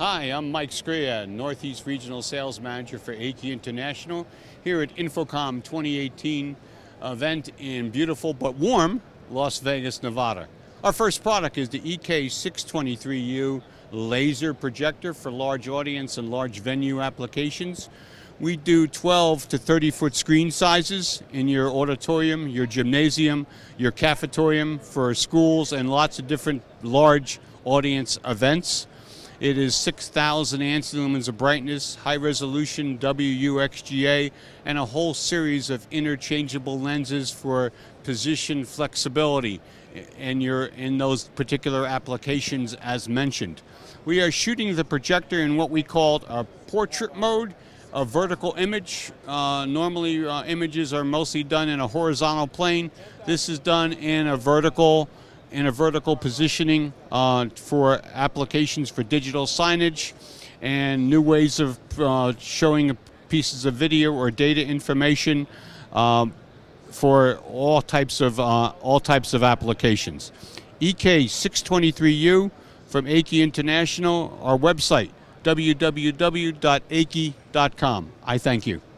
Hi, I'm Mike Scria, Northeast Regional Sales Manager for AKI International, here at InfoComm 2018 event in beautiful but warm Las Vegas, Nevada. Our first product is the EK623U laser projector for large audience and large venue applications. We do 12 to 30 foot screen sizes in your auditorium, your gymnasium, your cafetorium for schools and lots of different large audience events. It is 6,000 ANSI lumens of brightness, high resolution WUXGA, and a whole series of interchangeable lenses for position flexibility in those particular applications as mentioned. We are shooting the projector in what we call a portrait mode, a vertical image. Normally images are mostly done in a horizontal plane. This is done in a vertical positioning for applications for digital signage and new ways of showing pieces of video or data information for all types of applications. EK623U from AKI International, our website, www.aki.com. I thank you.